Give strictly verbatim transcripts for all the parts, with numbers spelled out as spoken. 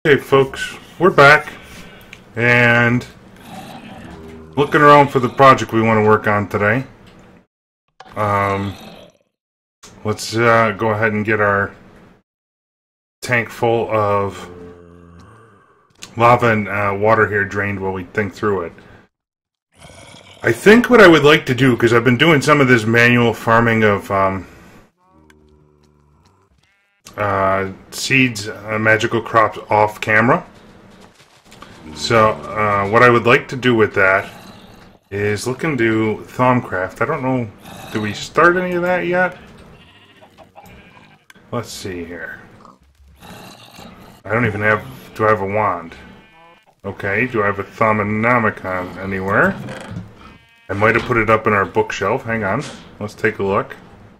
Okay, folks, we're back and looking around for the project we want to work on today. Um, let's uh, go ahead and get our tank full of lava and uh, water here drained while we think through it. I think what I would like to do, because I've been doing some of this manual farming of um, uh, seeds, uh, magical crops off camera. So uh, what I would like to do with that is look into Thaumcraft. I don't know, do we start any of that yet? Let's see here. I don't even have, do I have a wand? Okay, do I have a Thaumonomicon anywhere? I might have put it up in our bookshelf. Hang on, let's take a look.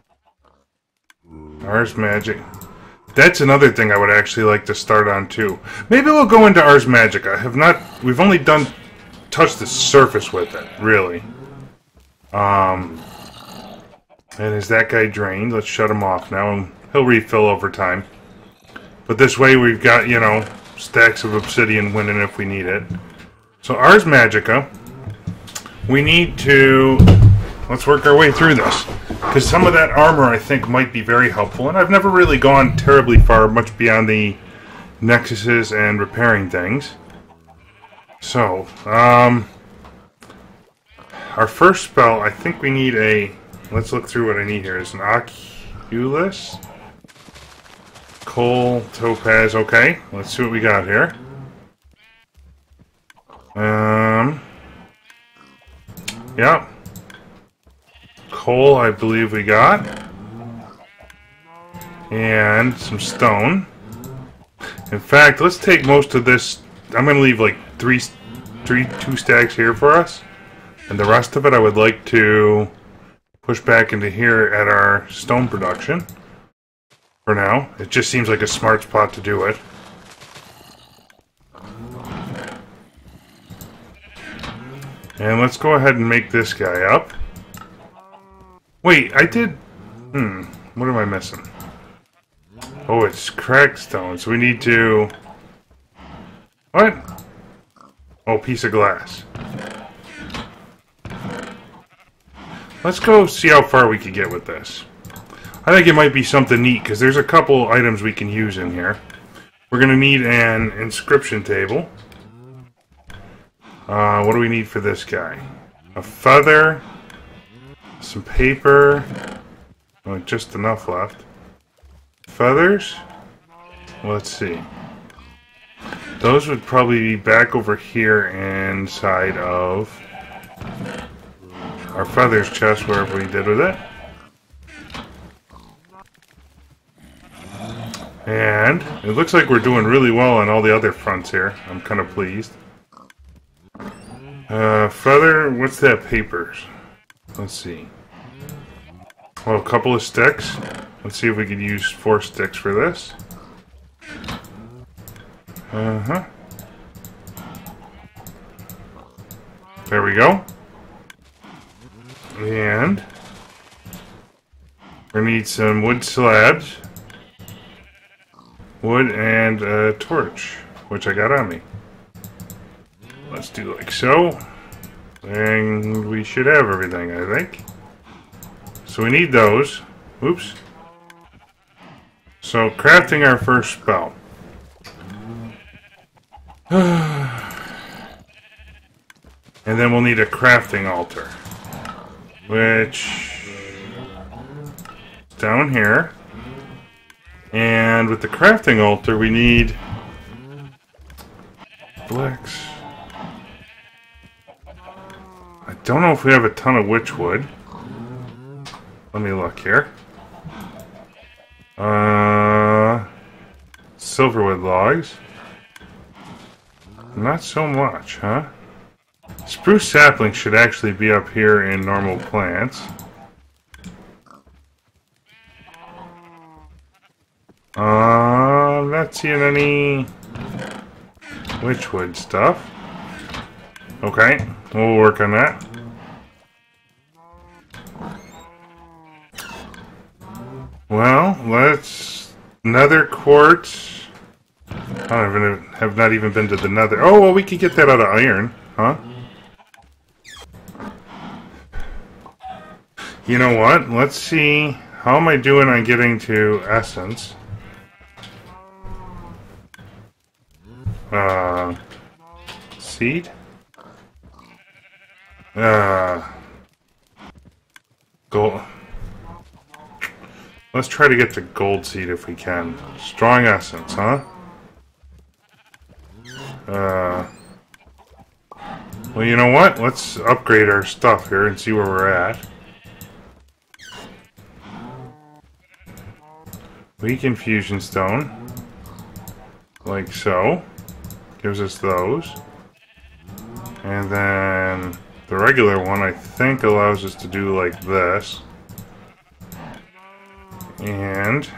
Ars Magic. That's another thing I would actually like to start on too. Maybe we'll go into Ars Magic. I have not, we've only done, touched the surface with it, really. Um, and is that guy drained? Let's shut him off now, and he'll refill over time. But this way we've got, you know, stacks of obsidian winning if we need it. So Ars Magica, we need to, let's work our way through this. Because some of that armor I think might be very helpful, and I've never really gone terribly far, much beyond the nexuses and repairing things. So, um, our first spell, I think we need a, let's look through what I need here. Is an Oculus, Coal, Topaz, okay. Let's see what we got here. Um, yeah. Coal, I believe we got. And some stone. In fact, let's take most of this. I'm going to leave like three, three, two stacks here for us. And the rest of it I would like to push back into here at our stone production. For now. It just seems like a smart spot to do it. And let's go ahead and make this guy up. Wait, I did... Hmm, what am I missing? Oh, it's cracked stone, so we need to... What? Oh, piece of glass. Let's go see how far we can get with this. I think it might be something neat, because there's a couple items we can use in here. We're going to need an inscription table. Uh, what do we need for this guy? A feather... Some paper. Oh, just enough left. Feathers? Let's see. Those would probably be back over here inside of our feathers chest, wherever we did with it. And it looks like we're doing really well on all the other fronts here. I'm kind of pleased. Uh, feather, what's that papers? Let's see. Well, a couple of sticks. Let's see if we can use four sticks for this. Uh-huh. There we go. And we need some wood slabs. Wood and a torch, which I got on me. Let's do like so. And we should have everything, I think. So we need those. Oops. So crafting our first spell. And then we'll need a crafting altar. Which... down here. And with the crafting altar we need... Flex. I don't know if we have a ton of witchwood. Let me look here. Uh, silverwood logs. Not so much, huh? Spruce saplings should actually be up here in normal plants. Uh, I'm not seeing any witchwood stuff. Okay, we'll work on that. Well, let's... Nether quartz. I don't even have not even been to the nether. Oh, well, we could get that out of iron, huh? You know what? Let's see. How am I doing on getting to essence? Uh, seed? Uh, gold. Let's try to get to gold seed if we can. Strong essence, huh? Uh, well, you know what? Let's upgrade our stuff here and see where we're at. Weak infusion stone. Like so. Gives us those. And then the regular one, I think, allows us to do like this. And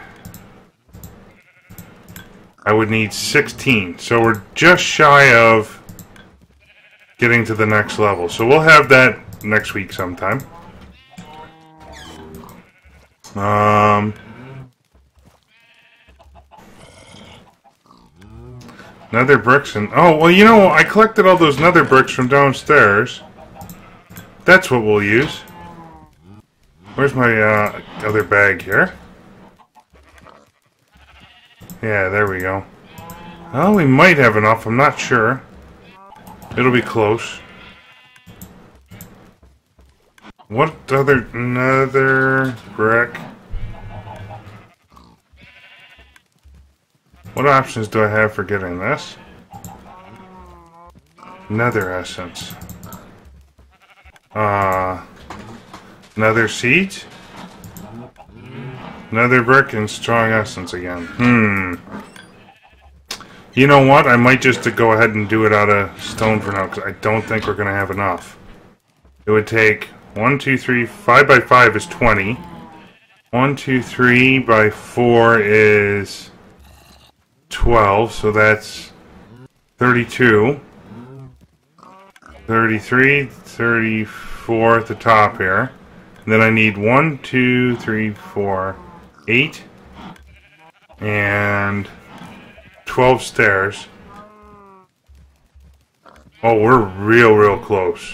I would need sixteen. So we're just shy of getting to the next level. So we'll have that next week sometime. Um... Nether bricks and... Oh, well, you know, I collected all those nether bricks from downstairs. That's what we'll use. Where's my uh, other bag here? Yeah, there we go. Oh, we might have enough. I'm not sure. It'll be close. What other nether brick? What options do I have for getting this? Nether essence. Uh, nether seeds? Nether brick and strong essence again. Hmm. You know what? I might just to go ahead and do it out of stone for now, because I don't think we're going to have enough. It would take one, two, three, five by five is twenty. one, two, three by four is twelve, so that's thirty-two. thirty-three, thirty-four at the top here. And then I need one, two, three, four, eight, and twelve stairs. Oh, we're real, real close.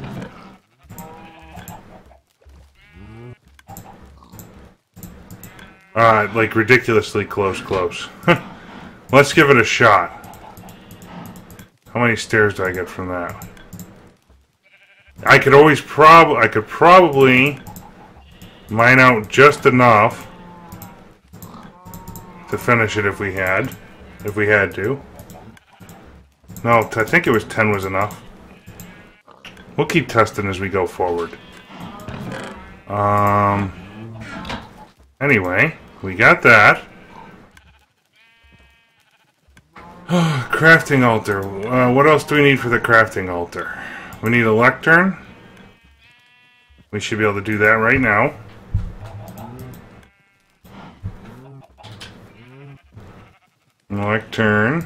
Uh, like ridiculously close, close. Let's give it a shot. How many stairs do I get from that? I could always prob- I could probably mine out just enough to finish it if we had. If we had to. No, I think it was ten was enough. We'll keep testing as we go forward. Um... Anyway, we got that. Crafting altar. Uh, what else do we need for the crafting altar? We need a lectern. We should be able to do that right now. Lectern.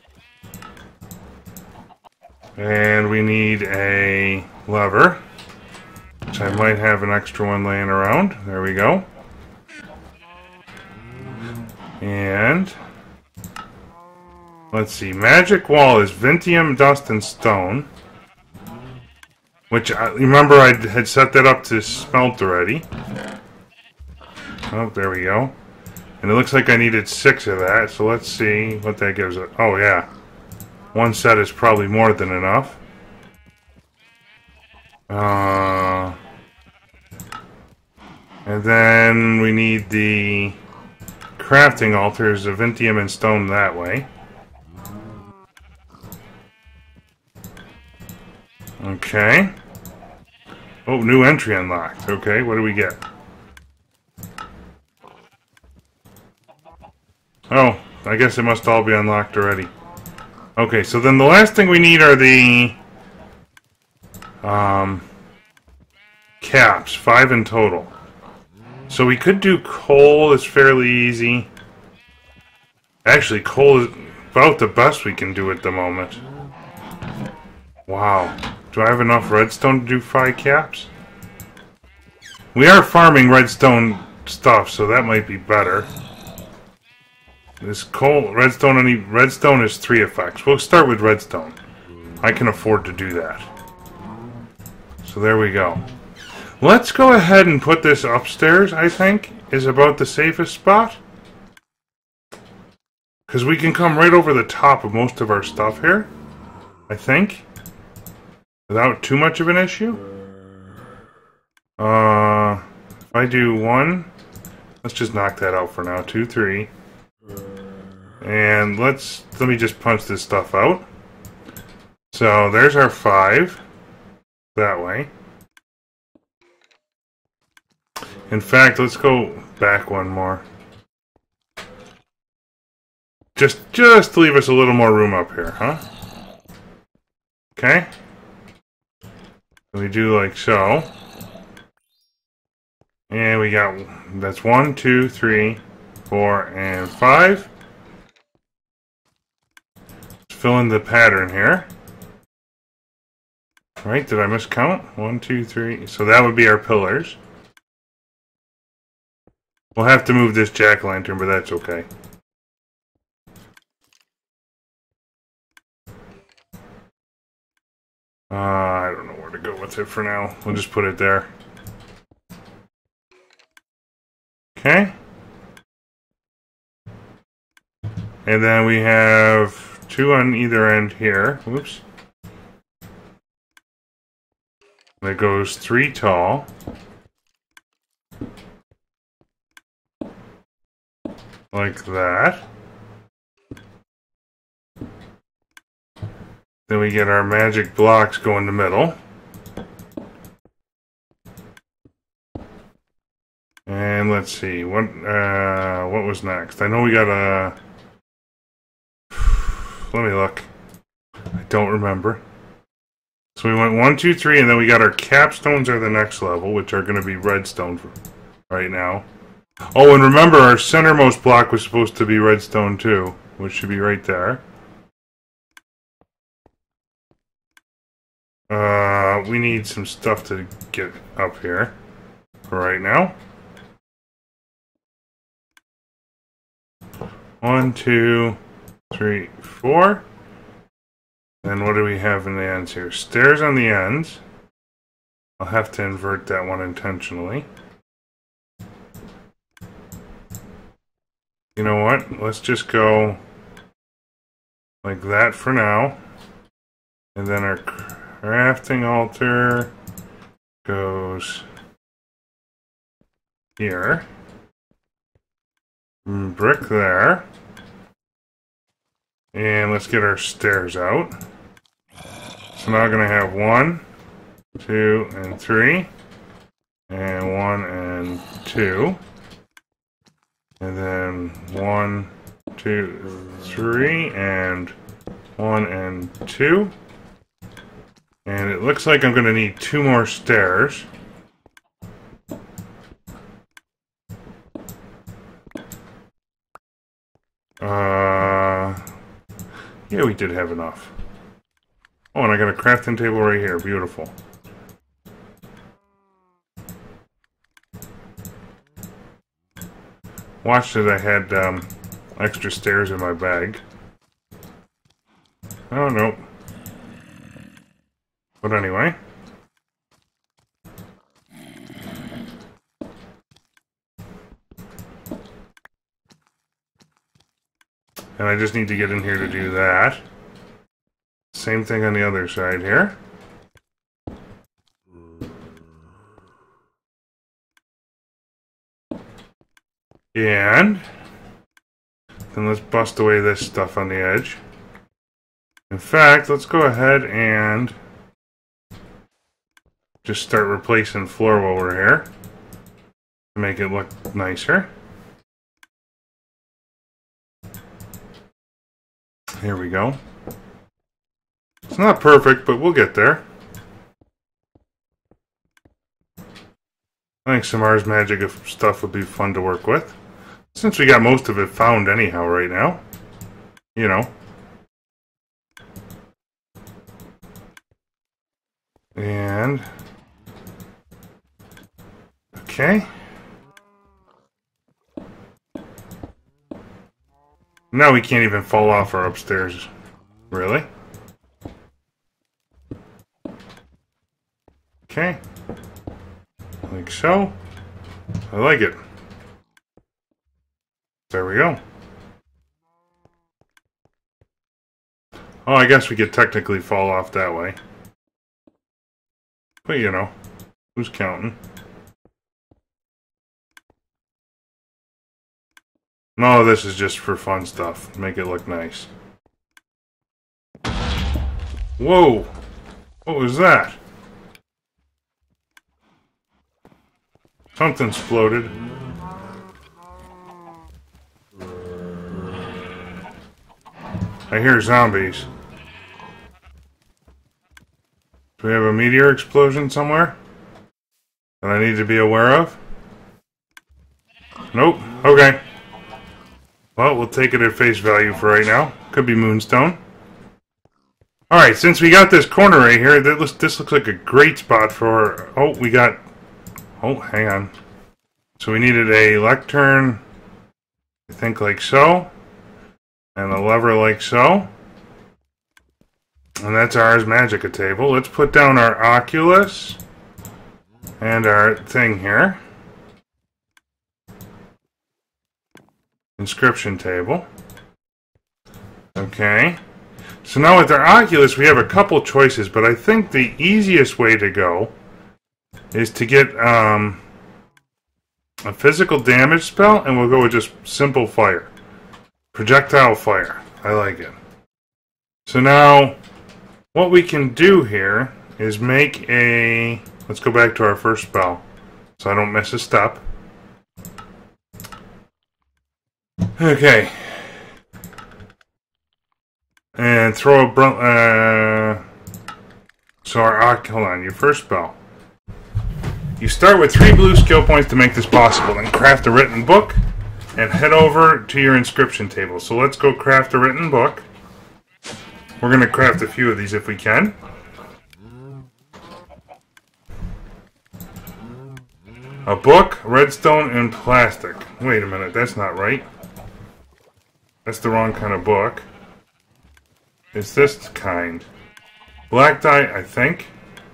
And we need a lever, which I might have an extra one laying around. There we go. And let's see, magic wall is Vintium, dust, and stone. Which, I remember I had set that up to smelt already. Oh, there we go. And it looks like I needed six of that, so let's see what that gives it. Oh, yeah. One set is probably more than enough. Uh, and then we need the crafting altars of Vintium and stone that way. Okay. Oh, new entry unlocked. Okay, what do we get? Oh, I guess it must all be unlocked already. Okay, so then the last thing we need are the um, caps, five in total. So we could do coal, is fairly easy. Actually, coal is about the best we can do at the moment. Wow. Do I have enough redstone to do five caps? We are farming redstone stuff, so that might be better. This coal, redstone, any redstone is three effects. We'll start with redstone. I can afford to do that. So there we go. Let's go ahead and put this upstairs, I think, is about the safest spot. Because we can come right over the top of most of our stuff here, I think. Without too much of an issue. Uh, if I do one, let's just knock that out for now. Two, three. And let's, let me just punch this stuff out. So there's our five. That way. In fact, let's go back one more. Just, just to leave us a little more room up here, huh? Okay. We do like so. And we got, that's one, two, three, four, and five. Let's fill in the pattern here. Right, did I miscount? One, two, three. So that would be our pillars. We'll have to move this jack-o'-lantern, but that's okay. Uh, I don't know where to go with it for now. We'll just put it there. Okay. And then we have two on either end here. Whoops. That goes three tall. Like that. Then we get our magic blocks go in the middle. And let's see, what uh, what was next? I know we got a... Let me look. I don't remember. So we went one, two, three, and then we got our capstones are the next level, which are going to be redstone right now. Oh, and remember, our centermost block was supposed to be redstone too, which should be right there. Uh, we need some stuff to get up here for right now. One, two, three, four. And what do we have in the ends here? Stairs on the ends. I'll have to invert that one intentionally. You know what? Let's just go like that for now. And then our crafting altar goes here. Brick there. And let's get our stairs out. So now we're going to have one, two, and three. And one and two. And then one, two, three, and one and two. And it looks like I'm going to need two more stairs. Uh, yeah, we did have enough. Oh, and I got a crafting table right here. Beautiful. Watch that I had um, extra stairs in my bag. Oh, no. But anyway. And I just need to get in here to do that. Same thing on the other side here. And then let's bust away this stuff on the edge. In fact, let's go ahead and just start replacing floor while we're here to make it look nicer. Here we go. It's not perfect, but we'll get there. I think some Ars Magic stuff would be fun to work with. Since we got most of it found anyhow right now. You know. And... okay. Now we can't even fall off our upstairs. Really? Okay. Like so. I like it. There we go. Oh, I guess we could technically fall off that way. But you know, who's counting? No, this is just for fun stuff. Make it look nice. Whoa! What was that? Something exploded. I hear zombies. Do we have a meteor explosion somewhere that I need to be aware of? Nope. Okay. Well, we'll take it at face value for right now. Could be moonstone. Alright, since we got this corner right here, that looks, this looks like a great spot for... Oh, we got... Oh, hang on. So we needed a lectern, I think like so. And a lever like so. And that's our Ars Magica table. Let's put down our Oculus and our thing here. Inscription table. Okay. So now with our Oculus, we have a couple choices, but I think the easiest way to go is to get um, a physical damage spell, and we'll go with just simple fire. Projectile fire. I like it. So now, what we can do here is make a... Let's go back to our first spell, so I don't miss a step. Okay. And throw a... Uh, so our... Hold on, your first spell. You start with three blue skill points to make this possible, then craft a written book, and head over to your inscription table. So let's go craft a written book. We're going to craft a few of these if we can. A book, redstone, and plastic. Wait a minute, that's not right. That's the wrong kind of book. It's this kind. Black dye, I think.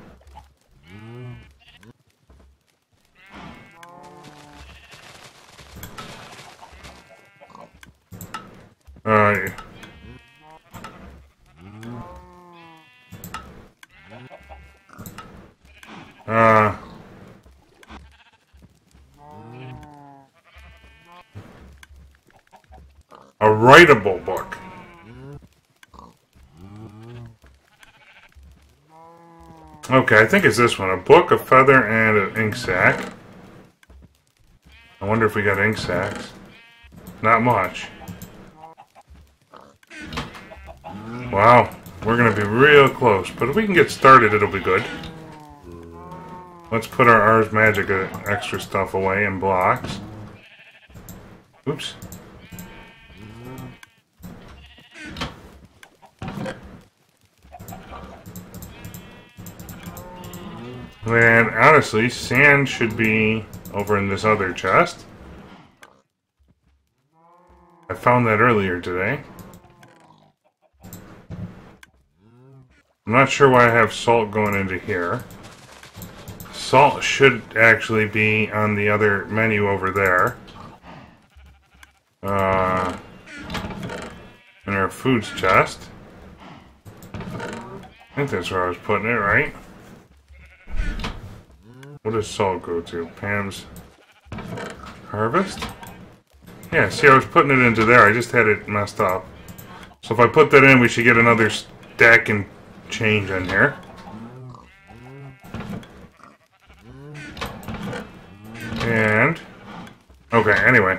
Alright. Uh... A writable book. Okay, I think it's this one. A book, a feather, and an ink sac. I wonder if we got ink sacs. Not much. Wow, we're going to be real close. But if we can get started, it'll be good. Let's put our Ars Magica extra stuff away in blocks. Oops. And honestly, sand should be over in this other chest. I found that earlier today. I'm not sure why I have salt going into here. Salt should actually be on the other menu over there. Uh, in our foods chest. I think that's where I was putting it, right? What does salt go to? Pam's harvest? Yeah, see, I was putting it into there. I just had it messed up. So if I put that in, we should get another stack and change in here. And... okay, anyway.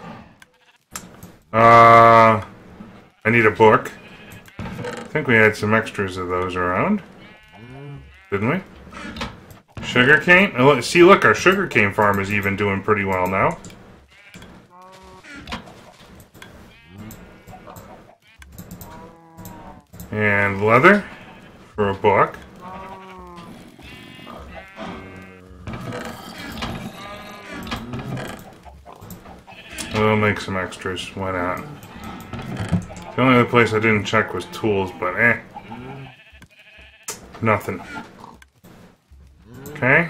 Uh... I need a book. I think we had some extras of those around. Didn't we? Sugarcane? See, look, our sugarcane farm is even doing pretty well now. And leather for a book. We'll make some extras. Why not? The only other place I didn't check was tools, but eh. Nothing. Okay.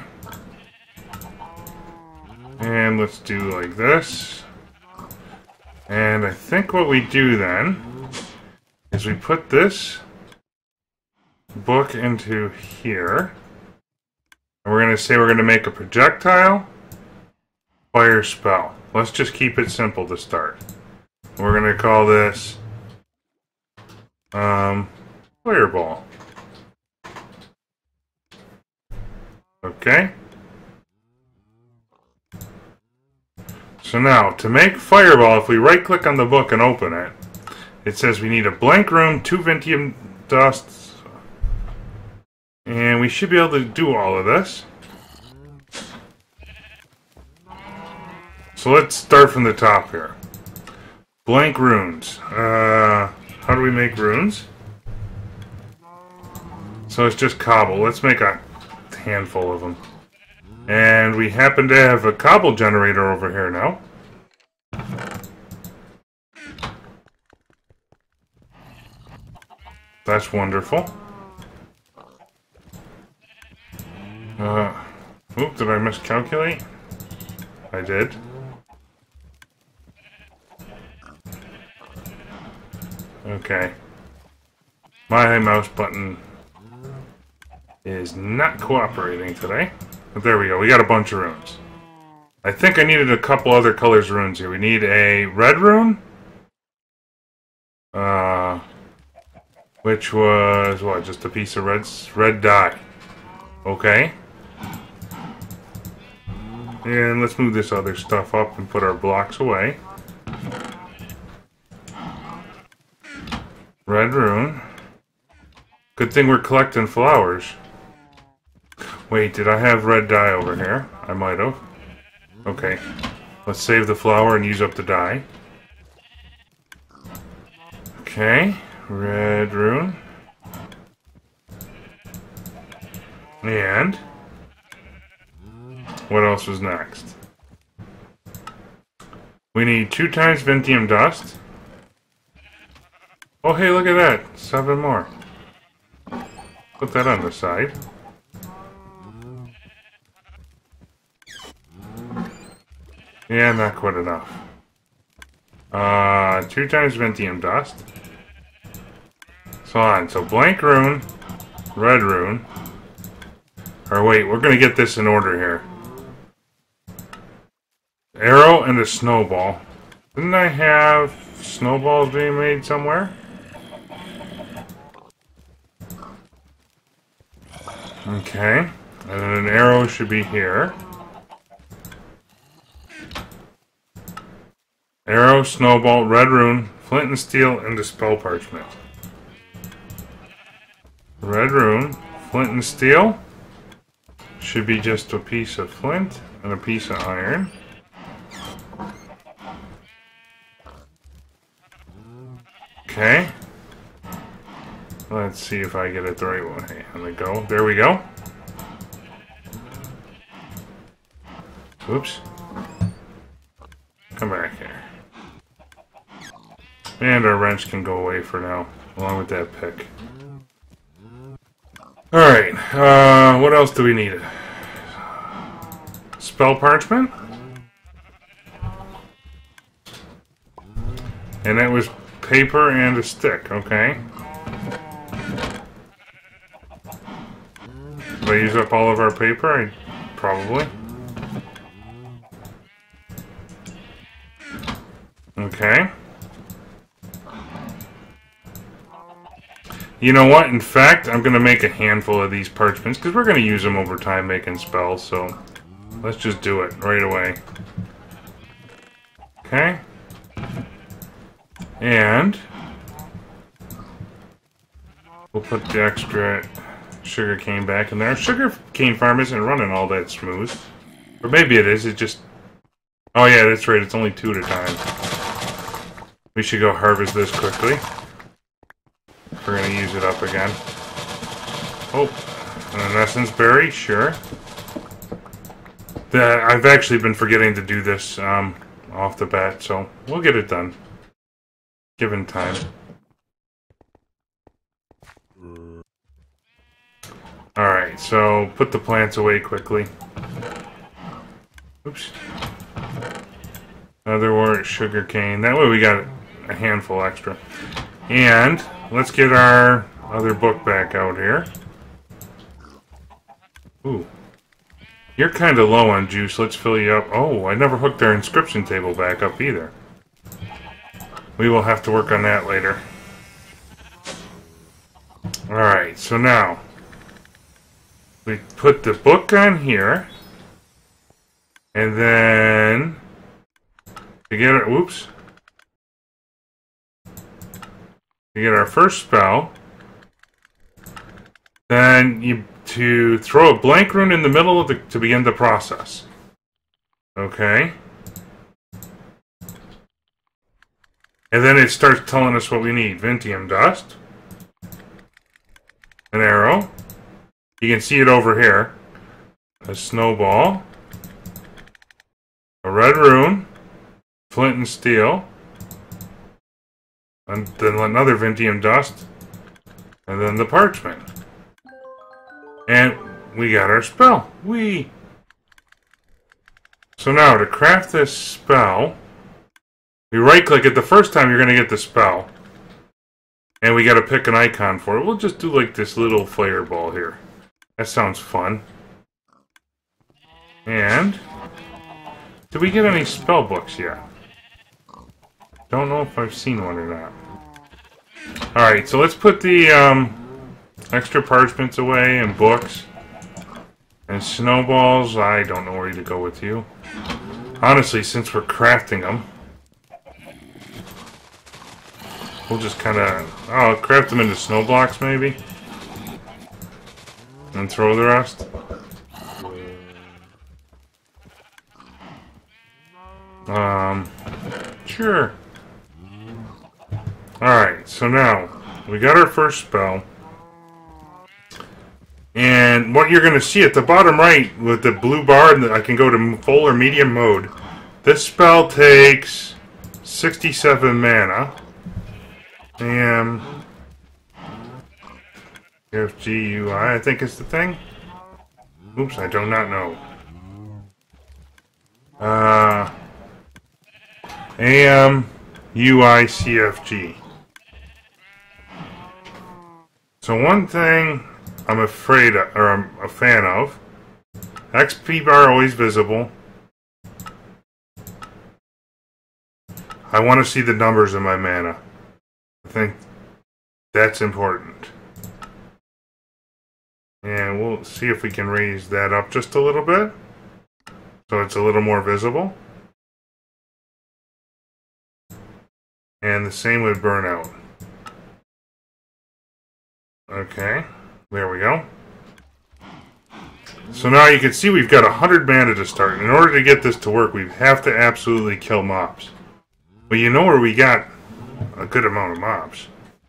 And let's do like this. And I think what we do then is we put this book into here. And we're going to say we're going to make a projectile, fire spell. Let's just keep it simple to start. We're going to call this um, fireball. Okay. So now, to make fireball, if we right click on the book and open it, it says we need a blank room, two Ventium dusts, and we should be able to do all of this. So let's start from the top here. Blank runes. Uh, how do we make runes? So it's just cobble. Let's make a handful of them. And we happen to have a cobble generator over here now. That's wonderful. Uh, oop, did I miscalculate? I did. Okay. My mouse button is not cooperating today. But there we go. We got a bunch of runes. I think I needed a couple other colors runes here. We need a red rune. Uh, which was, what, just a piece of red, red dye. Okay. And let's move this other stuff up and put our blocks away. Red rune. Good thing we're collecting flowers. Wait, did I have red dye over here? I might have. Okay. Let's save the flower and use up the dye. Okay. Red rune. And what else was next? We need two times Ventium dust. Oh, hey, look at that. Seven more. Put that on the side. Yeah, not quite enough. Uh, two times Ventium dust. So on. So blank rune, red rune. Or wait, we're gonna get this in order here. Arrow and a snowball. Didn't I have snowballs being made somewhere? Okay. And then an arrow should be here. Arrow, snowball, red rune, flint and steel, and dispel parchment. Red rune, flint and steel. Should be just a piece of flint and a piece of iron. Okay. Let's see if I get it the right way. Let me go. There we go. Oops. Come back here. And our wrench can go away for now, along with that pick. Alright, uh, what else do we need? Spell parchment? And that was paper and a stick, okay. Did I use up all of our paper? I, probably. Okay. You know what? In fact, I'm going to make a handful of these parchments because we're going to use them over time making spells, so let's just do it right away. Okay. And we'll put the extra sugar cane back in there. Sugar cane farm isn't running all that smooth. Or maybe it is, it just... Oh yeah, that's right, it's only two at a time. We should go harvest this quickly. We're going to use it up again. Oh, an essence berry, sure. That I've actually been forgetting to do this um, off the bat, so we'll get it done. Given time. Alright, so put the plants away quickly. Oops. Another wort, sugar cane. That way we got a handful extra. And let's get our other book back out here. Ooh. You're kind of low on juice. Let's fill you up. Oh, I never hooked our inscription table back up either. We will have to work on that later. Alright, so now we put the book on here. And then to get it, whoops. To get our first spell, then you to throw a blank rune in the middle of the, to begin the process. Okay. And then it starts telling us what we need. Vintium dust. An arrow. You can see it over here. A snowball. A red rune. Flint and steel. And then another Vintium dust. And then the parchment. And we got our spell. Whee! So now, to craft this spell, we right-click it. The first time you're going to get the spell. And we got to pick an icon for it. We'll just do like this little fireball here. That sounds fun. And did we get any spell books yet? Don't know if I've seen one or not. Alright, so let's put the um, extra parchments away and books. And snowballs, I don't know where to go with you. Honestly, since we're crafting them, we'll just kind of, oh, craft them into snow blocks maybe? And throw the rest? Um, sure. Alright, so now, we got our first spell. And what you're going to see at the bottom right with the blue bar, and I can go to full or medium mode. This spell takes sixty-seven mana. And F G U I, I think is the thing. Oops, I do not know. Uh, A M U I C F G. So one thing I'm afraid of, or I'm a fan of, X P bar always visible. I want to see the numbers in my mana. I think that's important. And we'll see if we can raise that up just a little bit, so it's a little more visible. And the same with burnout. Okay, there we go. So now you can see we've got one hundred mana to start. In order to get this to work, we have to absolutely kill mobs. Well, you know where we got a good amount of mobs.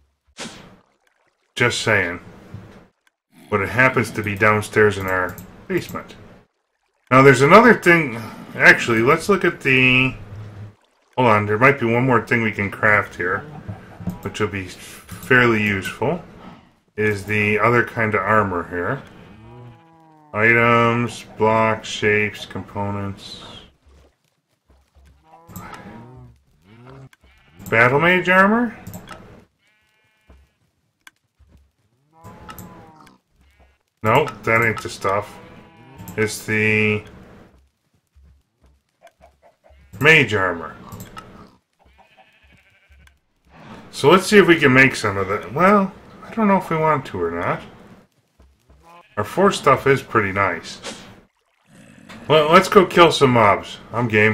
Just saying. But it happens to be downstairs in our basement. Now there's another thing. Actually, let's look at the... Hold on, there might be one more thing we can craft here, which will be fairly useful. Is the other kind of armor here. Items, blocks, shapes, components. Battle Mage armor? Nope, that ain't the stuff. It's the Mage armor. So let's see if we can make some of that. Well, I don't know if we want to or not. Our force stuff is pretty nice. Well, let's go kill some mobs. I'm game.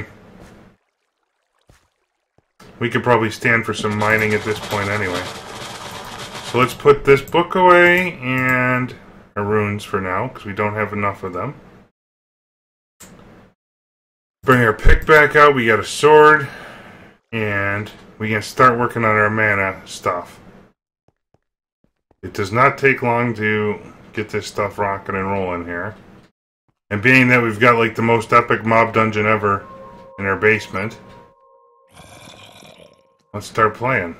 We could probably stand for some mining at this point anyway. So let's put this book away and our runes for now, because we don't have enough of them. Bring our pick back out. We got a sword. And we can start working on our mana stuff. It does not take long to get this stuff rocking and rolling here. And being that we've got like the most epic mob dungeon ever in our basement, let's start playing.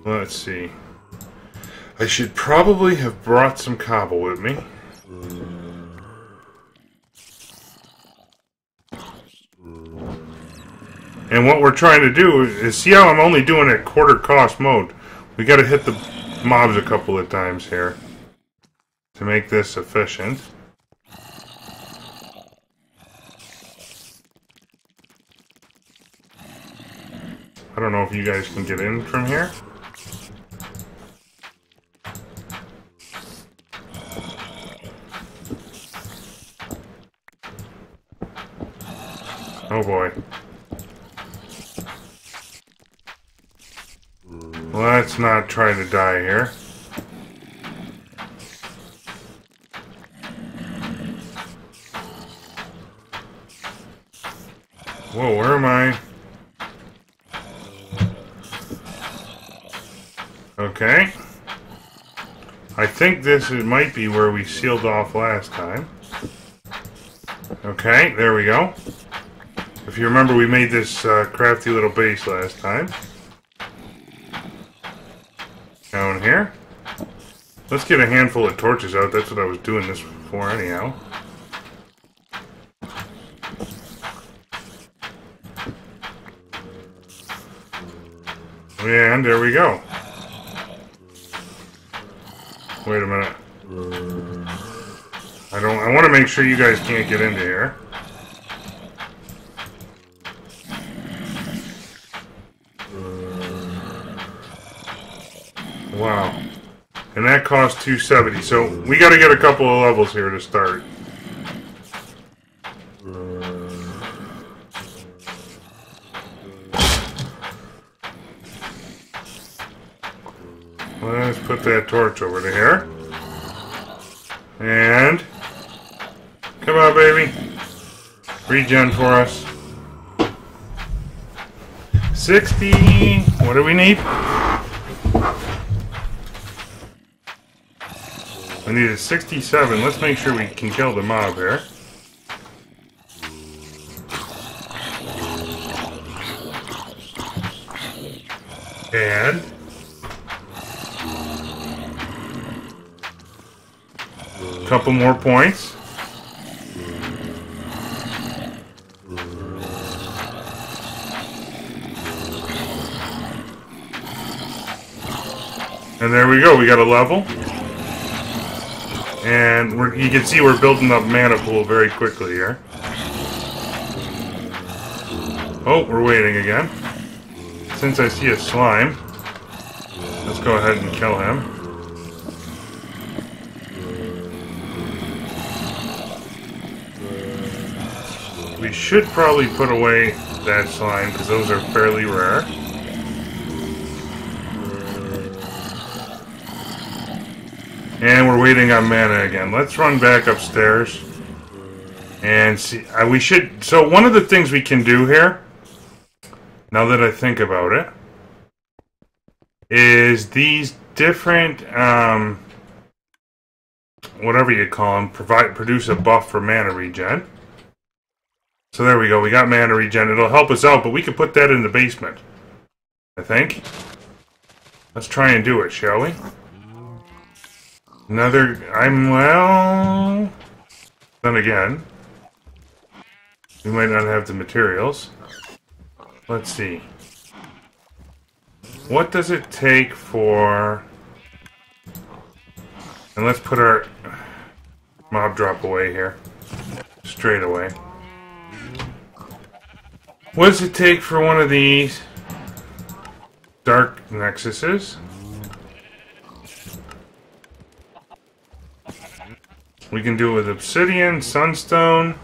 Let's see. I should probably have brought some cobble with me. And what we're trying to do is, see how I'm only doing it quarter cost mode. We gotta hit the mobs a couple of times here to make this efficient. I don't know if you guys can get in from here. Oh boy. Let's not try to die here. Whoa, where am I? Okay. I think this is, might be where we sealed off last time. Okay, there we go. If you remember, we made this uh, crafty little base last time. Down here. Let's get a handful of torches out. That's what I was doing this for anyhow. And there we go. Wait a minute. I don't I want to make sure you guys can't get into here. Wow. And that cost two seventy. So we got to get a couple of levels here to start. Let's put that torch over to here. And come on, baby. Regen for us. sixty. What do we need? I need a sixty-seven. Let's make sure we can kill the mob here. And a couple more points. And there we go. We got a level. And we're, you can see we're building up mana pool very quickly here. Oh, we're waiting again. Since I see a slime, let's go ahead and kill him. We should probably put away that slime because those are fairly rare. And we're waiting on mana again. Let's run back upstairs and see. Uh, we should. So one of the things we can do here, now that I think about it, is these different, um, whatever you call them, provide produce a buff for mana regen. So there we go. We got mana regen. It'll help us out, but we could put that in the basement, I think. Let's try and do it, shall we? Another, I'm, well, then again, we might not have the materials. Let's see. What does it take for, and let's put our mob drop away here, straight away. What does it take for one of these dark nexuses? We can do it with obsidian, sunstone,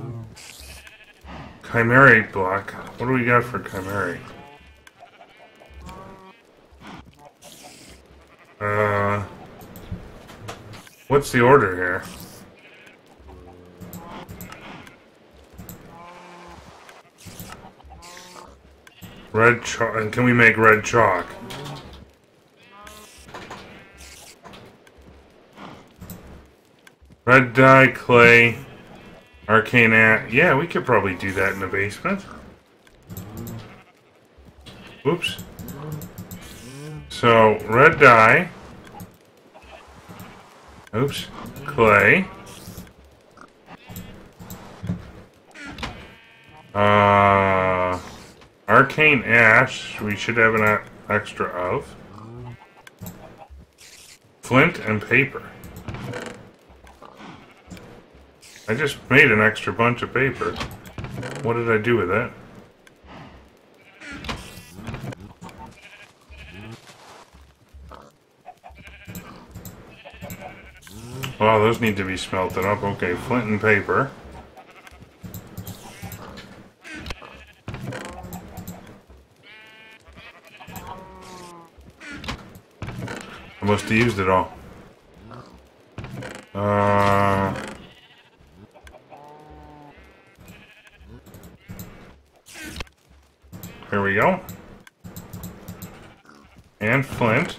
chimeric block. What do we got for chimeric? Uh, what's the order here? Red chalk. And can we make red chalk? Red dye, clay, arcane ant. Yeah, we could probably do that in the basement. Oops. So, red dye. Oops. Clay. Uh, arcane ash, we should have an extra of. Flint and paper. I just made an extra bunch of paper. What did I do with that? Oh, those need to be smelted up. Okay, flint and paper. I must have used it all. Uh, here we go. And flint.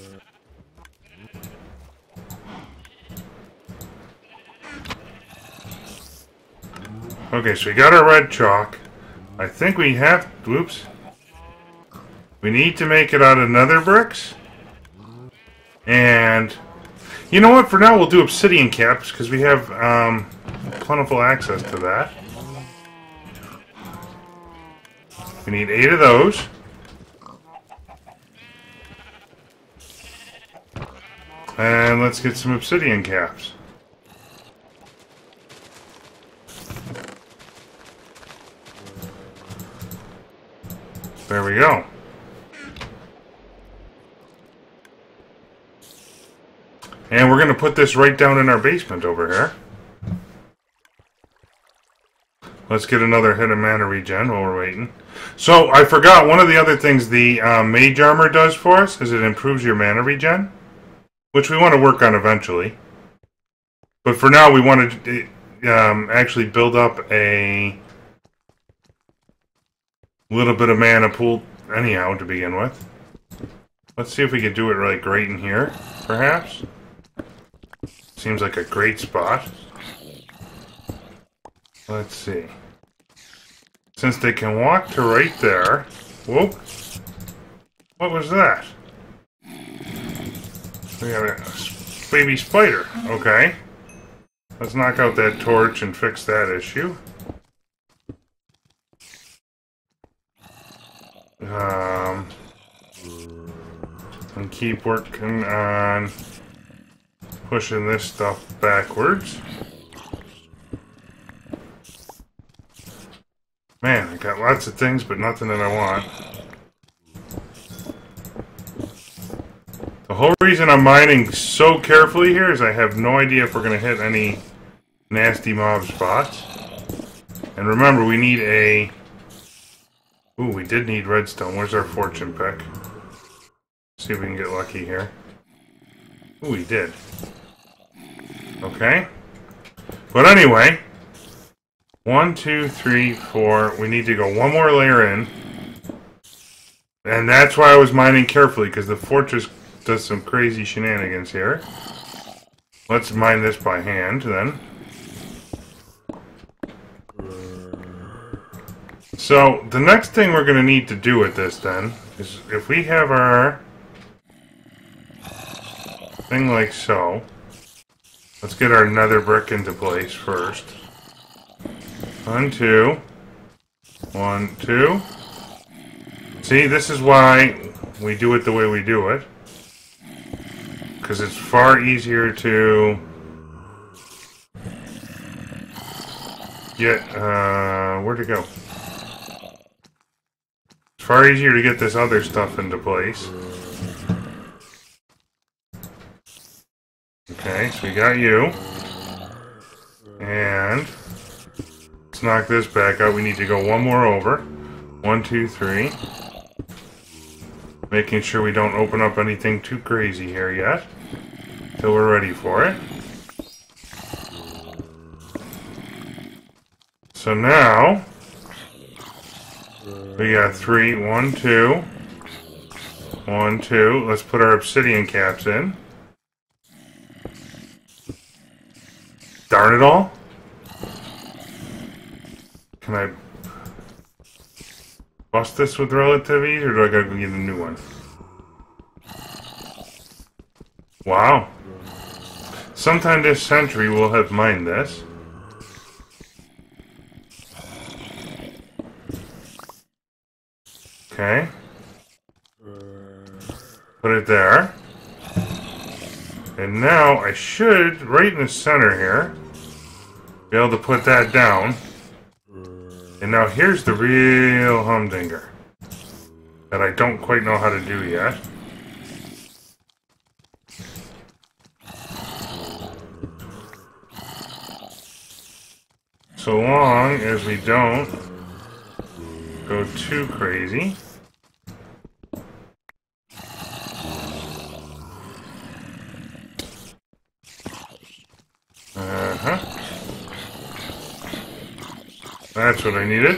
Okay, so we got our red chalk. I think we have... Whoops. We need to make it out of nether bricks. And... You know what? For now, we'll do obsidian caps, because we have um, plentiful access to that. We need eight of those. And let's get some obsidian caps. There we go. And we're going to put this right down in our basement over here. Let's get another hit of mana regen while we're waiting. So, I forgot, one of the other things the uh, mage armor does for us is it improves your mana regen, which we want to work on eventually. But for now, we want to um, actually build up a little bit of mana pool anyhow to begin with. Let's see if we can do it like right in here, perhaps. Seems like a great spot. Let's see. Since they can walk to right there... Whoop! What was that? We got a baby spider. Okay. Let's knock out that torch and fix that issue. Um... And keep working on pushing this stuff backwards. Man, I got lots of things, but nothing that I want. The whole reason I'm mining so carefully here is I have no idea if we're going to hit any nasty mob spots. And remember, we need a... Ooh, we did need redstone. Where's our fortune pick? See if we can get lucky here. Ooh, we did. Okay. But anyway, one, two, three, four. We need to go one more layer in. And that's why I was mining carefully, because the fortress does some crazy shenanigans here. Let's mine this by hand, then. So, the next thing we're going to need to do with this, then, is if we have our thing like so, let's get our nether brick into place first. One, two. One, two. See, this is why we do it the way we do it. Because it's far easier to get, uh, where'd it go? It's far easier to get this other stuff into place. Okay, so we got you. And let's knock this back out. We need to go one more over. One, two, three. Making sure we don't open up anything too crazy here yet. Till we're ready for it. So now, we got three. One, two. One, two. Let's put our obsidian caps in. Darn it all. Can I bust this with relative ease, or do I gotta go get a new one? Wow. Sometime this century we'll have mined this. Okay. Put it there. And now I should, right in the center here, be able to put that down. And now here's the real humdinger that I don't quite know how to do yet. So long as we don't go too crazy. Uh-huh. That's what I needed.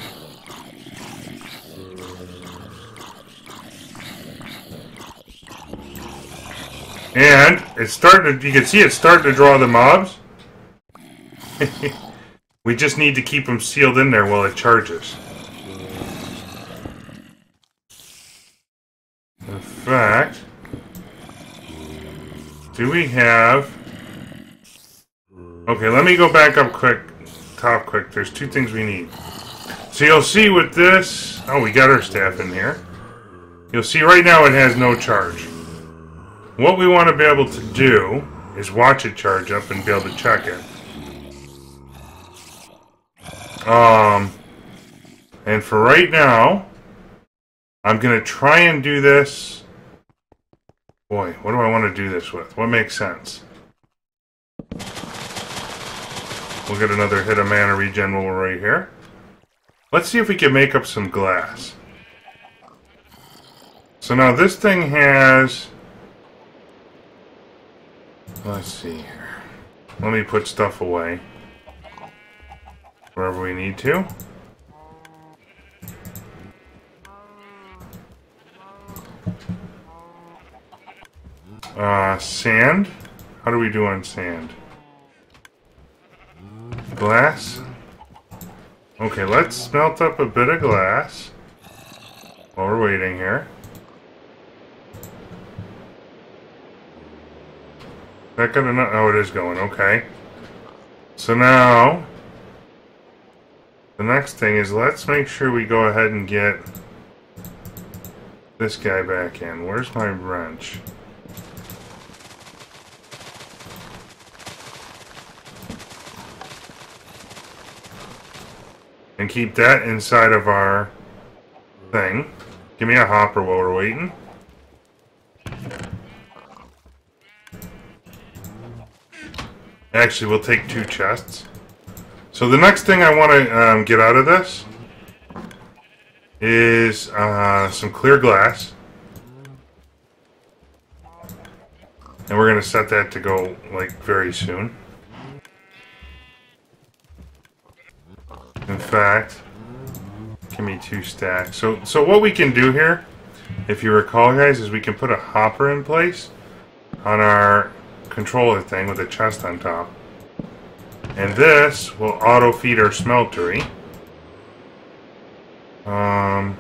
And it's starting to, you can see it's starting to draw the mobs. We just need to keep them sealed in there while it charges. In fact, do we have... Okay, let me go back up quick, top quick. There's two things we need. So you'll see with this... Oh, we got our staff in here. You'll see right now it has no charge. What we want to be able to do is watch it charge up and be able to check it. Um, and for right now, I'm going to try and do this. Boy, what do I want to do this with? What makes sense? We'll get another hit of mana regen while we're right here. Let's see if we can make up some glass. So now this thing has... Let's see here. Let me put stuff away. Wherever we need to. Uh, sand. How do we do on sand? Glass. Okay, let's smelt up a bit of glass while we're waiting here. That got enough? Oh, it is going. Okay. So now, the next thing is let's make sure we go ahead and get this guy back in. Where's my wrench? And keep that inside of our thing. Give me a hopper while we're waiting. Actually, we'll take two chests. So the next thing I want to um, get out of this is uh, some clear glass. And we're going to set that to go like very soon. In fact, give me two stacks. So, so what we can do here, if you recall, guys, is we can put a hopper in place on our controller thing with a chest on top. And this will auto-feed our smeltery. Um,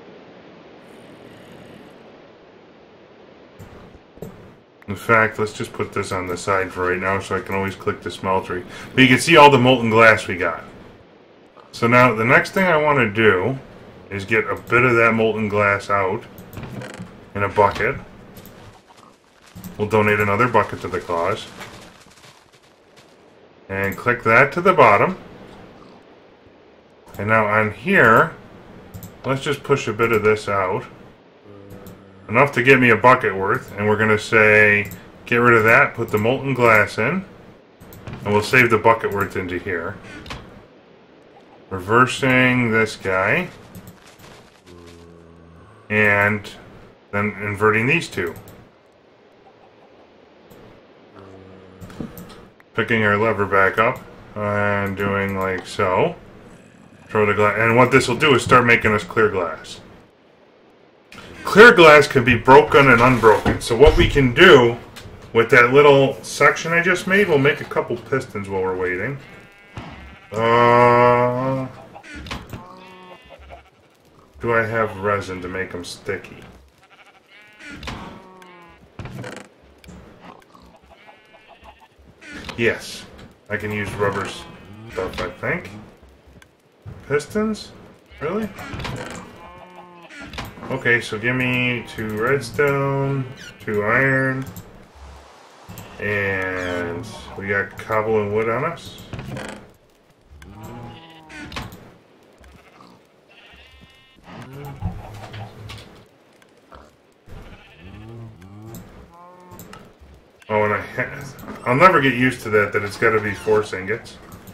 in fact, let's just put this on the side for right now so I can always click the smeltery. But you can see all the molten glass we got. So now the next thing I want to do is get a bit of that molten glass out in a bucket. We'll donate another bucket to the cause. And click that to the bottom. And now on here, let's just push a bit of this out. Enough to get me a bucket worth. And we're going to say, get rid of that, put the molten glass in. And we'll save the bucket worth into here. Reversing this guy. And then inverting these two. Picking our lever back up and doing like so. Throw the glass, and what this will do is start making us clear glass. Clear glass can be broken and unbroken. So what we can do with that little section I just made, we'll make a couple pistons while we're waiting. Uh, do I have resin to make them sticky? Yes. I can use rubber stuff, I think. Pistons? Really? Okay, so give me two redstone, two iron, and we got cobble and wood on us. Oh, and I ha I'll never get used to that, that it's got to be force ingots.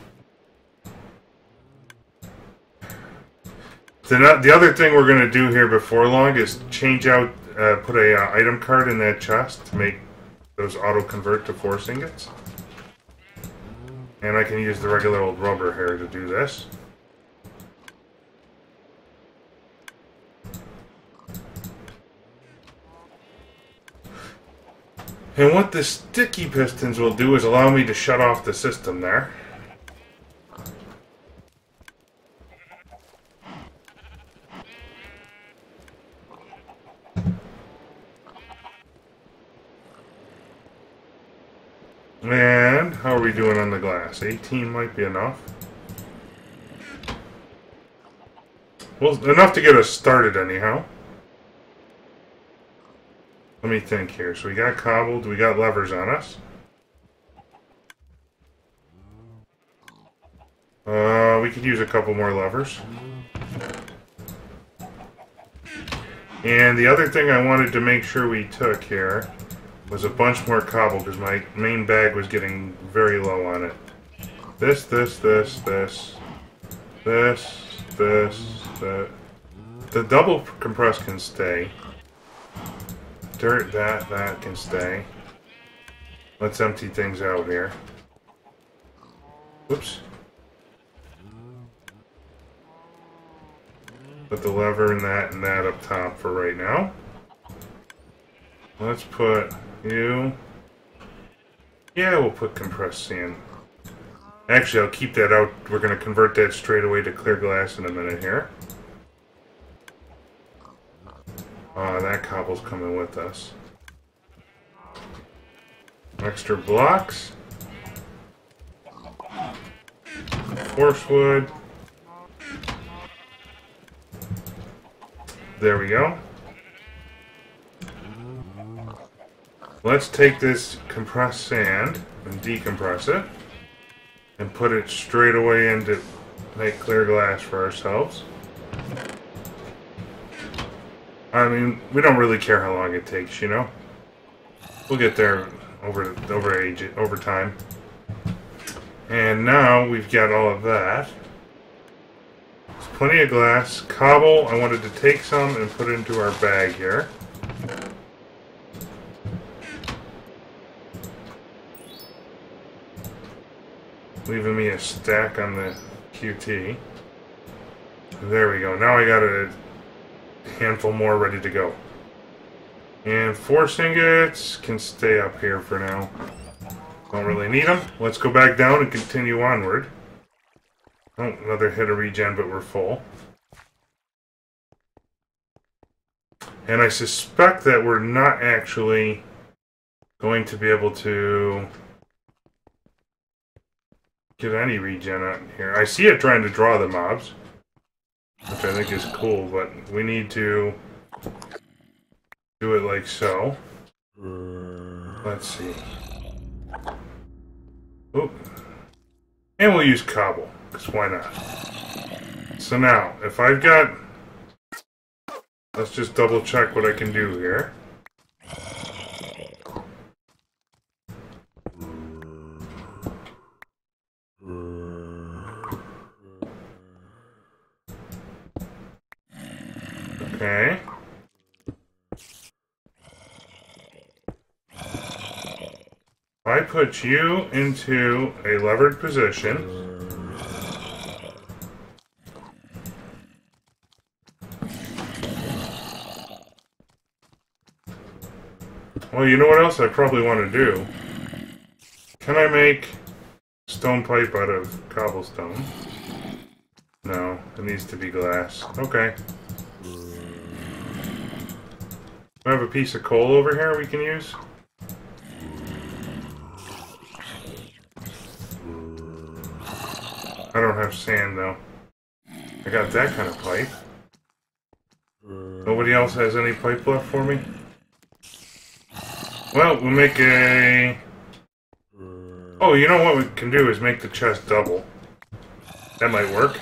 The, the other thing we're going to do here before long is change out, uh, put a uh, item card in that chest to make those auto-convert to force ingots. And I can use the regular old rubber here to do this. And what the sticky pistons will do is allow me to shut off the system there. And how are we doing on the glass? eighteen might be enough. Well, enough to get us started anyhow. Let me think here. So we got cobbled, we got levers on us. Uh, we could use a couple more levers. And the other thing I wanted to make sure we took here was a bunch more cobble, because my main bag was getting very low on it. This, this, this, this, this, this, that. The double compress can stay. Dirt, that, that can stay. Let's empty things out here. Whoops. Put the lever and that and that up top for right now. Let's put you... Yeah, we'll put compressed sand. Actually, I'll keep that out. We're going to convert that straight away to clear glass in a minute here. Uh, that cobble's coming with us. Extra blocks. Force wood. There we go. Let's take this compressed sand and decompress it and put it straight away in to make clear glass for ourselves. I mean, we don't really care how long it takes, you know? We'll get there over over age over time. And now we've got all of that. There's plenty of glass. Cobble, I wanted to take some and put it into our bag here. Leaving me a stack on the Q T. There we go. Now I got a handful more ready to go. And force ingots can stay up here for now. Don't really need them. Let's go back down and continue onward. Oh, another hit of regen, but we're full. And I suspect that we're not actually going to be able to get any regen out here. I see it trying to draw the mobs, which I think is cool, but we need to do it like so. Let's see. Oop. And we'll use cobble, because why not? So now, if I've got... Let's just double check what I can do here. Okay. I put you into a levered position. Well, you know what else I probably want to do? Can I make stone pipe out of cobblestone? No, it needs to be glass. Okay. I have a piece of coal over here we can use. I don't have sand, though. I got that kind of pipe. Nobody else has any pipe left for me? Well, we'll make a... Oh, you know what we can do is make the chest double. That might work.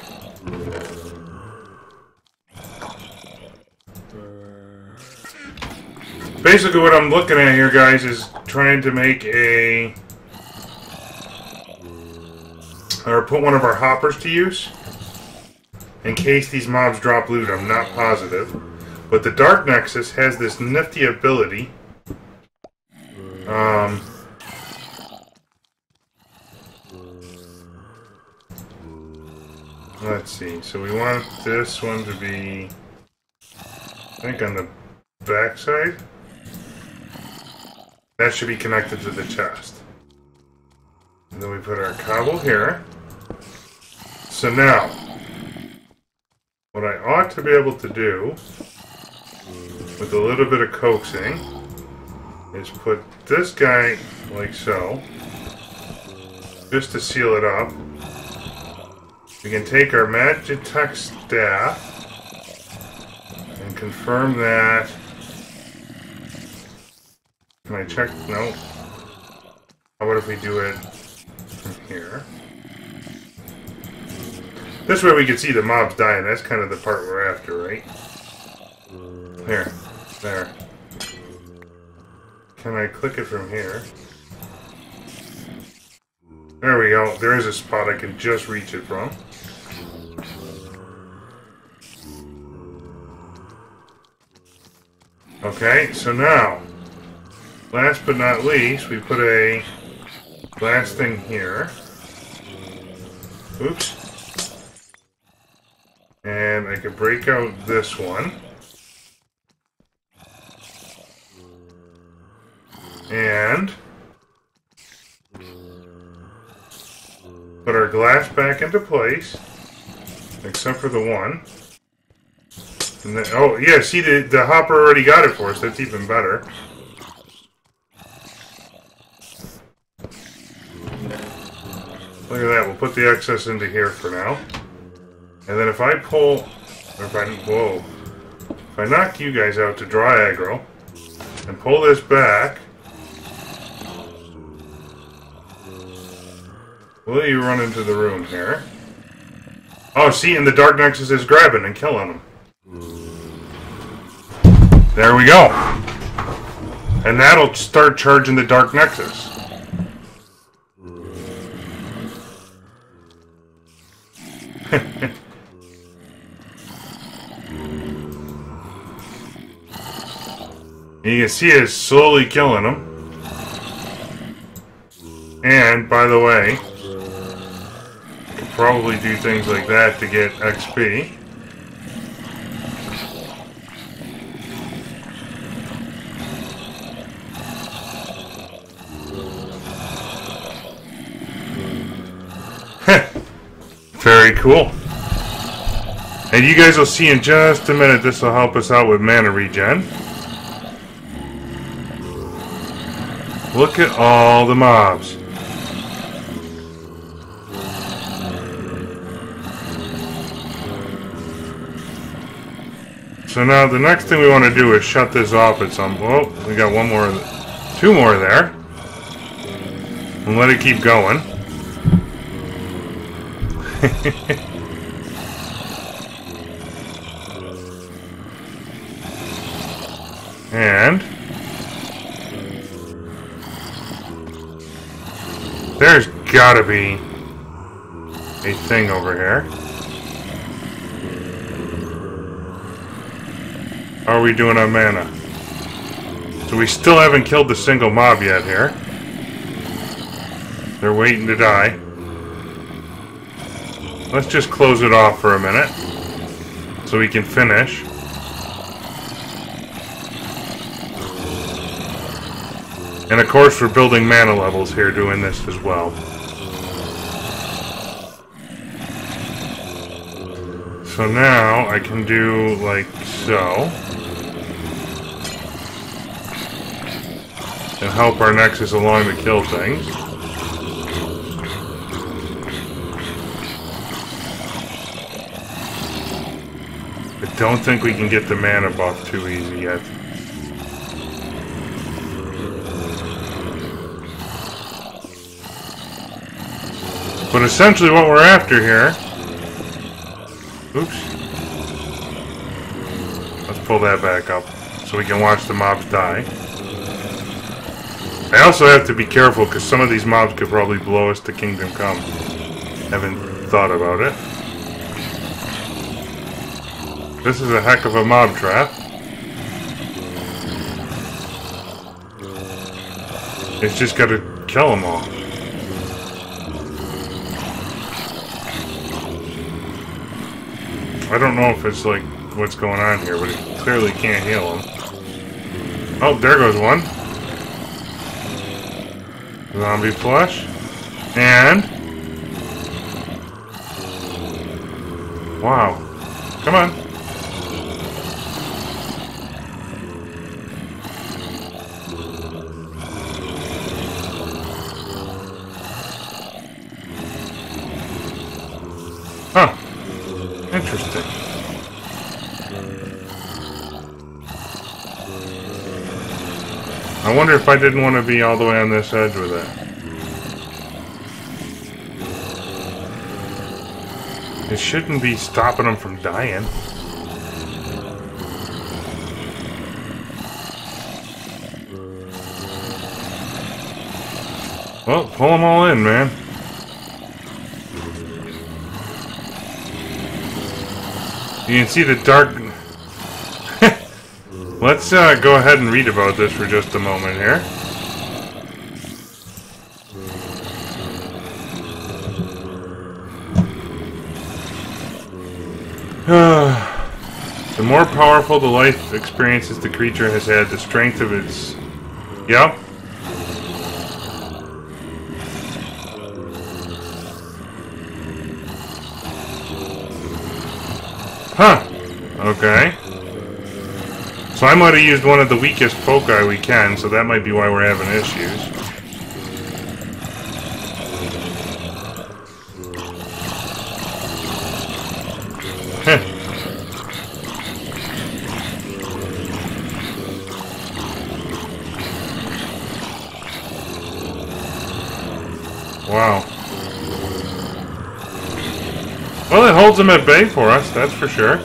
Basically what I'm looking at here, guys, is trying to make a... Or put one of our hoppers to use. In case these mobs drop loot, I'm not positive. But the Dark Nexus has this nifty ability. Um... Let's see, so we want this one to be, I think, on the back side. That should be connected to the chest. And then we put our cobble here. So now, what I ought to be able to do, with a little bit of coaxing, is put this guy like so, just to seal it up. We can take our Magitech staff and confirm that. Can I check? No. How about if we do it from here? This way we can see the mobs dying. That's kind of the part we're after, right? There. There. Can I click it from here? There we go. There is a spot I can just reach it from. Okay, so now, last but not least, we put a glass thing here. Oops. And I can break out this one. And put our glass back into place, except for the one. And then, oh, yeah, see, the, the hopper already got it for us. That's even better. Look at that. We'll put the excess into here for now. And then if I pull... Or if I... Whoa. If I knock you guys out to draw aggro, and pull this back... Will you run into the room here? Oh, see, and the Dark Nexus is grabbing and killing them. There we go. And that'll start charging the Dark Nexus. You can see it's slowly killing them. And, by the way, you could probably do things like that to get X P. Very cool. And you guys will see in just a minute this will help us out with mana regen. Look at all the mobs. So now the next thing we want to do is shut this off at some... Oh, we got one more... Two more there. And let it keep going. And there's gotta be a thing over here. How are we doing on mana? So we still haven't killed the single mob yet here. They're waiting to die. Let's just close it off for a minute so we can finish. And of course we're building mana levels here doing this as well. So now I can do like so. And help our Nexus along to kill things. don't think we can get the mana buff too easy yet. But essentially what we're after here... Oops. Let's pull that back up so we can watch the mobs die. I also have to be careful because some of these mobs could probably blow us to Kingdom Come. Haven't thought about it. This is a heck of a mob trap. It's just got to kill them all. I don't know if it's like what's going on here, but it clearly can't heal them. Oh, there goes one. Zombie flush. And... Wow. Come on. Huh. Interesting. I wonder if I didn't want to be all the way on this edge with it. It shouldn't be stopping them from dying. Well, pull them all in, man. You can see the dark... Let's uh, go ahead and read about this for just a moment here. The more powerful the life experiences the creature has had, the strength of its... Yep. Huh. Okay. So I might have used one of the weakest foci we can, so that might be why we're having issues. Heh. Wow. Well, it holds them at bay for us, that's for sure.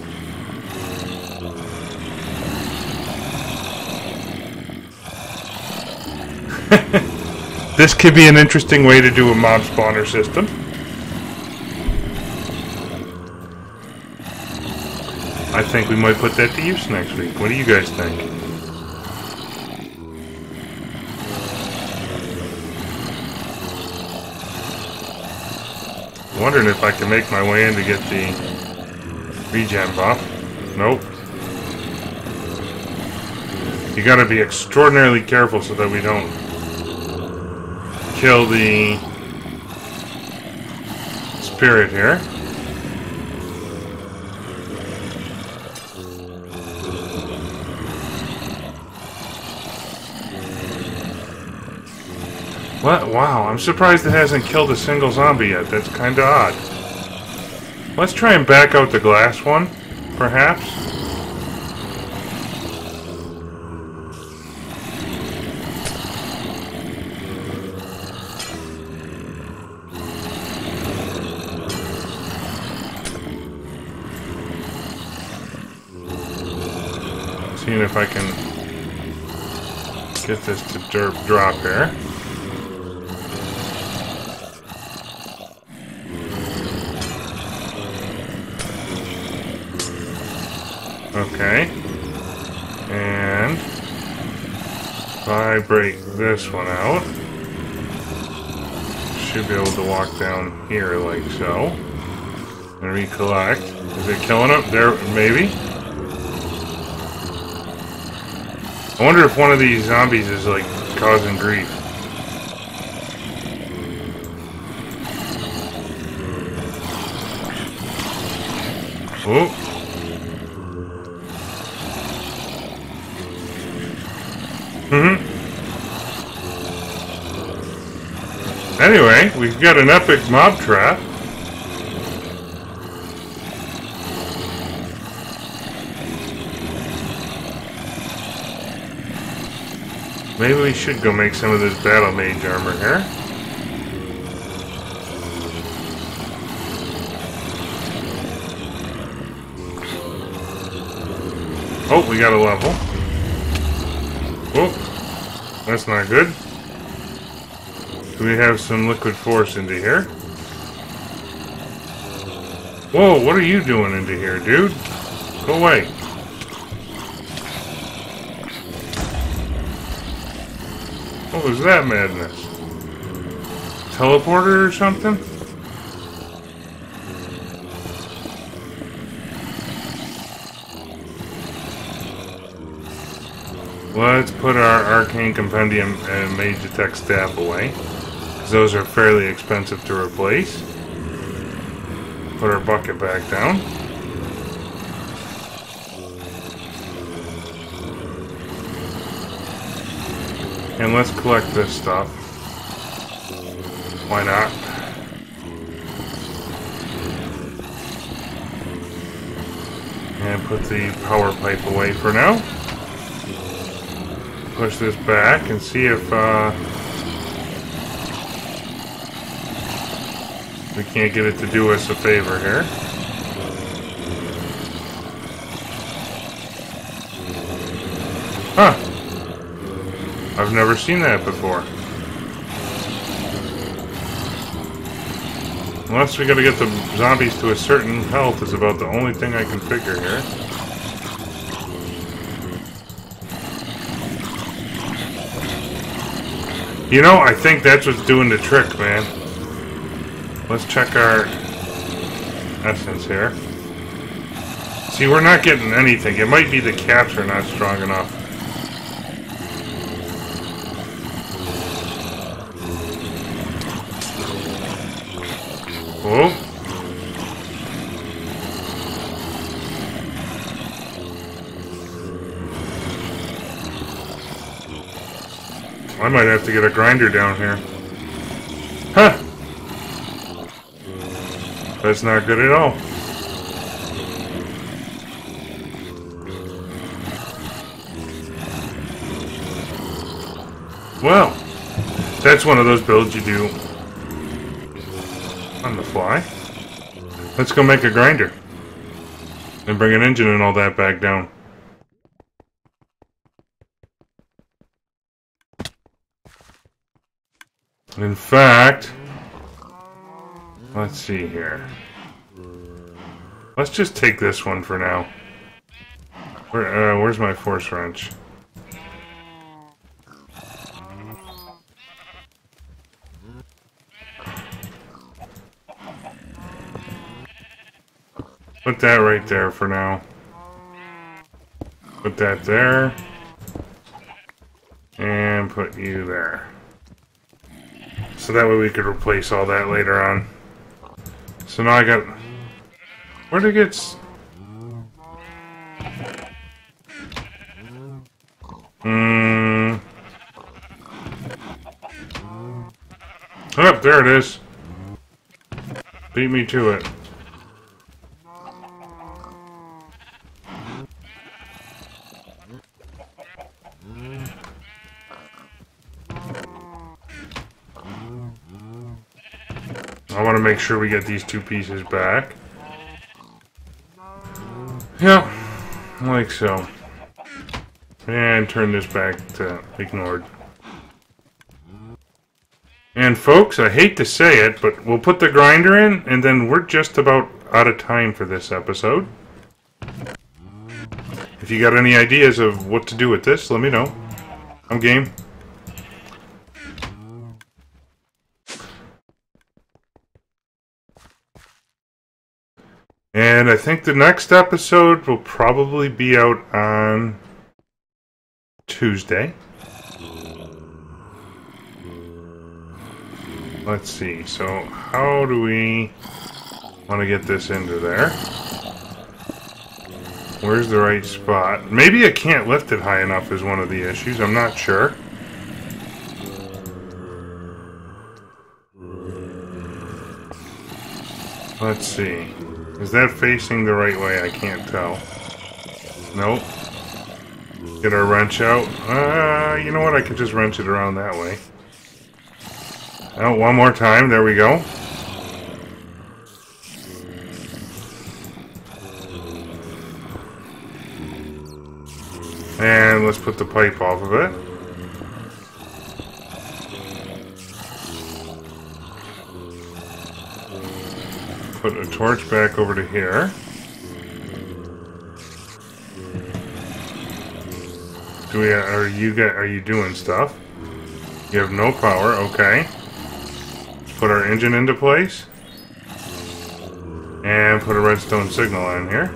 This could be an interesting way to do a mob spawner system. I think we might put that to use next week. What do you guys think? I'm wondering if I can make my way in to get the regen buff. Nope. You gotta be extraordinarily careful so that we don't kill the spirit here. What? Wow, I'm surprised it hasn't killed a single zombie yet. That's kinda odd. Let's try and back out the glass one, perhaps. Seeing if I can get this to derp drop here. Okay. And if I break this one out, should be able to walk down here like so. And recollect. Is it killing him? There, maybe? I wonder if one of these zombies is like causing grief. Oh. Mm-hmm. Anyway, we've got an epic mob trap. Maybe we should go make some of this battle mage armor here. Oh, we got a level. Oh, that's not good. Do we have some liquid force into here? Whoa, what are you doing into here, dude? Go away. What was that madness? Teleporter or something? Let's put our Arcane Compendium and Mage Attack Staff away, because those are fairly expensive to replace. Put our bucket back down. And let's collect this stuff. Why not? And put the power pipe away for now. Push this back and see if uh, we can't get it to do us a favor here. Huh. I've never seen that before. Unless we gotta get the zombies to a certain health is about the only thing I can figure here. You know, I think that's what's doing the trick, man. Let's check our essence here. See, we're not getting anything. It might be the caps are not strong enough. Whoa. I might have to get a grinder down here. Huh! That's not good at all. Well, that's one of those builds you do on the fly. Let's go make a grinder. And bring an engine and all that back down. In fact, let's see here. Let's just take this one for now. Where, uh, where's my force wrench? Put that right there for now. Put that there. And put you there. So that way we could replace all that later on. So now I got... Where'd it get... Hmm... Oh, there it is. Beat me to it. I want to make sure we get these two pieces back. Yeah, like so. And turn this back to ignored. And folks, I hate to say it, but we'll put the grinder in, and then we're just about out of time for this episode. If you got any ideas of what to do with this, let me know. I'm game. And I think the next episode will probably be out on Tuesday. Let's see. So how do we want to get this into there? Where's the right spot? Maybe I can't lift it high enough is one of the issues. I'm not sure. Let's see. Is that facing the right way? I can't tell. Nope. Get our wrench out. Uh, you know what? I could just wrench it around that way. Oh, one more time. There we go. And let's put the pipe off of it. Put a torch back over to here. Do we? Are you get? Are you doing stuff? You have no power. Okay. Put our engine into place. And put a redstone signal on here.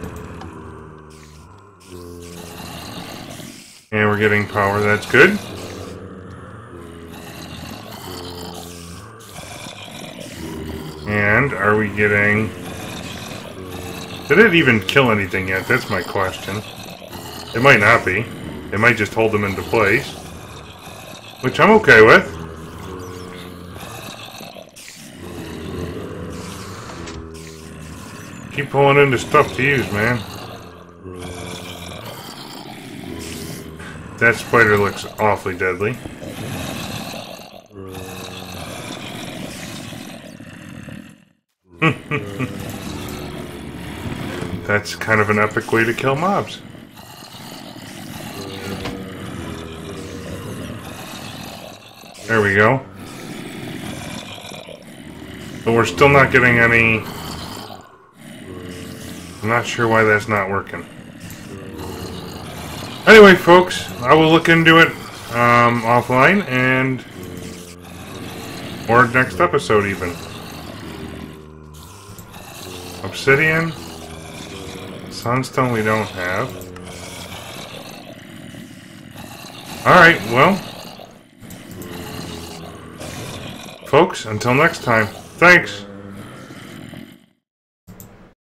And we're getting power. That's good. And are we getting... Did it even kill anything yet? That's my question. It might not be. It might just hold them into place. Which I'm okay with. Keep pulling into stuff to use, man. That spider looks awfully deadly. That's kind of an epic way to kill mobs. There we go. But we're still not getting any... I'm not sure why that's not working. Anyway, folks, I will look into it um, offline and... or next episode, even. Obsidian. Sunstone we don't have. Alright, well... Folks, until next time, thanks!